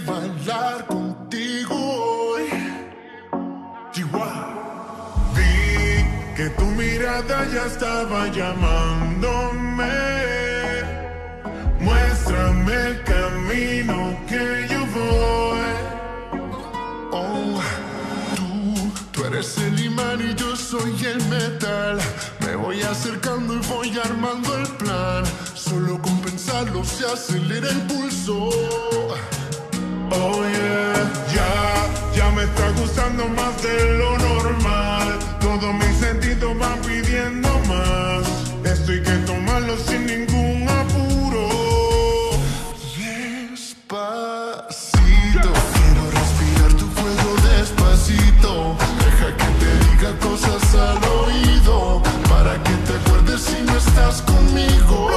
bailar contigo hoy. Chihuahua. Vi que tu mirada ya estaba llamándome. Muéstrame el camino que yo voy. Oh, tú eres el imán y yo soy el metal. Me voy acercando y voy armando el plan. Solo con pensarlo se acelera el pulso. Oh yeah, ya me está gustando más de lo normal. Todos mis sentidos van pidiendo más. Esto hay que tomarlo sin ningún apuro. Despacito, quiero respirar tu fuego despacito. Deja que te diga cosas al oído, para que te acuerdes si no estás conmigo.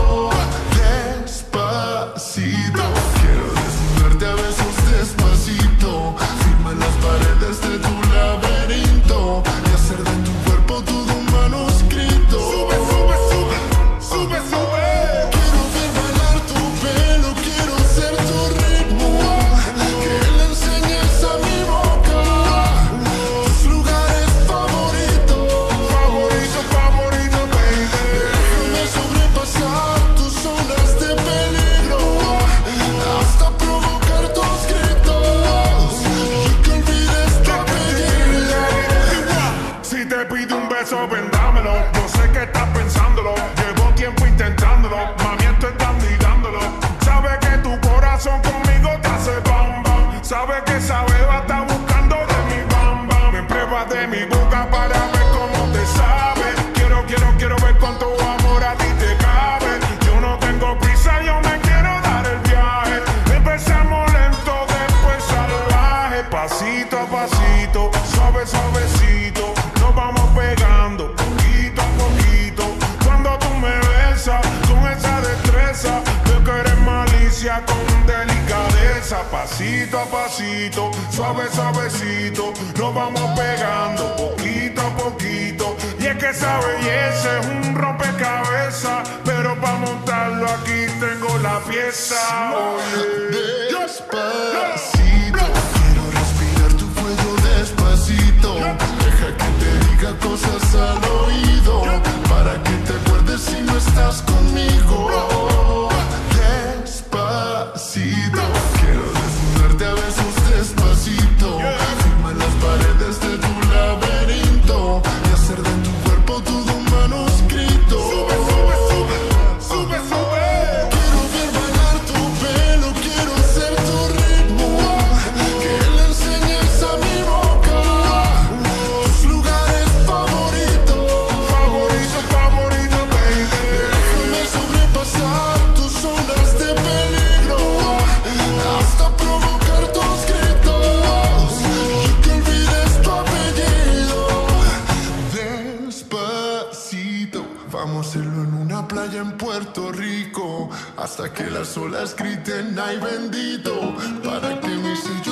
Despacito, quiero desnudarte a besos despacito. Firma las paredes de tu laberinto y hacer de tu cuerpo todo un manuscrito. Sube, sube, sube, sube, sube. Quiero ver bailar tu pelo, quiero ser tu ritmo. Que le enseñes a mi boca tus lugares favoritos. Favorito, favorito, baby. Déjame sobrepasar tus zonas de peligro, hasta provocar tus gritos y que olvides tu apellido. Si te pido un beso, ven dámelo. No sé qué estás pensándolo. Llevo tiempo intentándolo. Mami, esto estás mirándolo. Sabe que tu corazón conmigo te hace bam bam. Sabe que esa beba está buscando de mi bam bam. Me prueba de mi boca para ver cómo te sabe. Quiero ver cuánto amor a ti te cabe. Yo no tengo prisa, yo me quiero dar el viaje. Empezamos lento, después salvaje. Pasito a pasito, suave, suavecito. Nos vamos pegando poquito a poquito. Cuando tú me besas con esa destreza, veo que eres malicia con delicadeza. Pasito a pasito, suave, suavecito. Nos vamos pegando poquito a poquito. Y es que esa belleza es un rompecabezas, pero para montarlo aquí tengo la pieza. Oye, despacito, quiero respirar tu fuego despacito. Deja que te diga cosas al oído, para que te acuerdes si no estás conmigo. Despacito, quiero desnudarte a besos despacito. Firma las paredes de tu laberinto y hacer de tu cuerpo todo un manuscrito. Sube, sube, sube, sube, sube. Quiero ver bailar tu pelo, quiero ser tu ritmo. Que le enseñes a mi boca tus lugares favoritos. Favorito, favorito, baby. Déjame sobrepasar tus zonas de peligro, hasta provocar tus gritos y que olvides tu apellido. Despacito, vamos a hacerlo en una playa en Puerto Rico, hasta que las olas griten ay bendito, para que mi sello